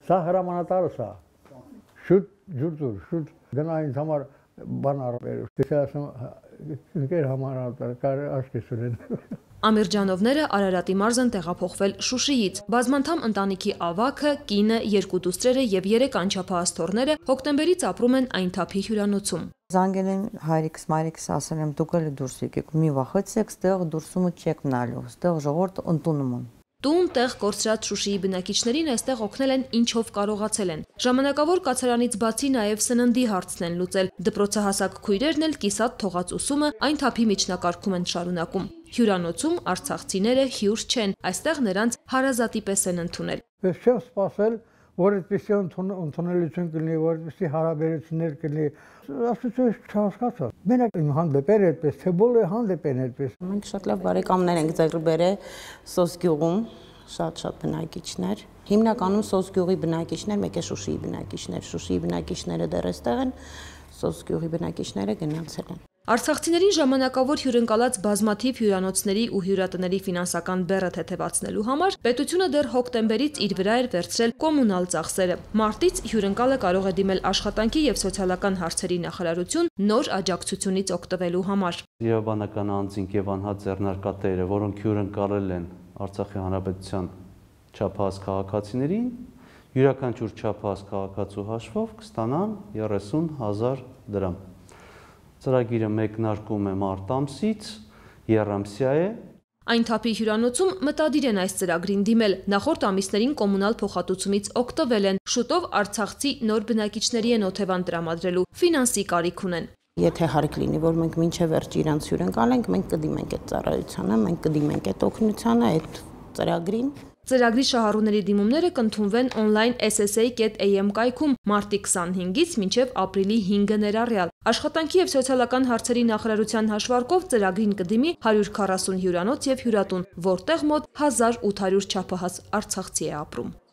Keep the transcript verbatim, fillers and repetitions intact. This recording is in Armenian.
Սա հրամանատարը սա։ Շուտ ջուրջուր, շուտ գնա ինձ համար բան արվեր։ Դե ասում ինքեր հրամանատար կար աշկես ունեն։ Ամիրջանովները Արարատի մարզն տեղափոխվել Շուշիից։ Բազմանդամ ընտանիքի ավագը, կինը, երկու դուստրերը եւ երեք անչափահաս թոռները հոկտեմբերից ապրում են այն թափի հյուրանոցում։ Զանգել են հայրիկս, մայրիկս, ասել եմ դուք էլ դուրս եկեք, մի վախեցեք, ստեղ դուրսումը չեք մնալու, ստեղ ժողովուրդը ընդունում են։ Տունուտեղ կորցրած Շուշիի բնակիչներին այստեղ օգնել են ինչով կարողացել են։ Ժամանակավոր կացարանից բացի նաև սննդի հարցն են լուծել։ Դպրոցահասակ քույրերն էլ կիսատ թողած ուսումը այն թափի միջնակարգում են շարունակում։ Հյուրանոցում արցախցիները հյուր չեն, այստեղ նրանց հարազատի պես են ընդունել։ Ես չեմ սպասել, որ այդպեսի ընդունելություն կլինի, որ այդպեսի հարաբերություններ կլինի։ Ասեցի չհասկացա։ Մենակ իմ հանդեպ էր այդպես, թե բոլորի հանդեպ են այդպես։ Մենք շատ լավ բարեկամներ ենք ձեռք բերել Սոսգյուղում, շատ-շատ բնակիչներ։ Հիմնականում Սոսգյուղի բնակիչներ, մեկ է Շուշիի բնակիչներ, Շուշիի բնակիչները դեռ այստեղ են, Սոսգյուղի բնակիչները գնացել են։ Արցախցիներին ժամանակավոր հյուրընկալած բազմաթիվ հյուրանոցների ու հյուրատների ֆինանսական բեռը թեթևացնելու համար պետությունը դեռ հոկտեմբերից իր վրա էր վերցրել կոմունալ ծախսերը։ Մարտից հյուրընկալը կարող է դիմել Աշխատանքի եւ սոցիալական հարցերի նախարարություն նոր աջակցությունից օգտվելու համար։ Իրավաբանական անձինք եւ անհատ ձեռնարկատերը, որոնք հյուրընկալել են Արցախի Հանրապետության չափահաս քաղաքացիներին, յուրաքանչյուր չափահաս քաղաքացու հաշվով կստանան երեսուն հազար դրամ։ Ծրագիրը մեկնարկում է մարտ ամսից, Եռամսյա է։ Այն թափի հյուրանոցում մտադիր են այս ծրագրին դիմել, նախորդ ամիսներին կոմունալ փոխհատուցումից օգտվել են, շուտով արցախցի նոր բնակիչների են օթևան տրամադրելու, ֆինանսի կարիք ունեն։ Եթե հարկ լինի, որ մենք մինչև վերջ իրանց հյուրընկալենք, մենք կդիմենք այդ ծառայությանը, մենք կդիմենք այդ օգնությանը, այդ ծրագրին։ Ծրագրի շահառուների դիմումները կընդունվեն on-line S S A dot A M կայքում մարտի քսանհինգից մինչև ապրիլի հինգը ներառյալ։ Աշխատանքի եւ սոցիալական հարցերի նախարարության հաշվարկով ծրագրին կդիմի հարյուր քառասուն հյուրանոց եւ հյուրատուն, որտեղ մոտ հազար ութ հարյուր չափահաս արցախցի է ապրում։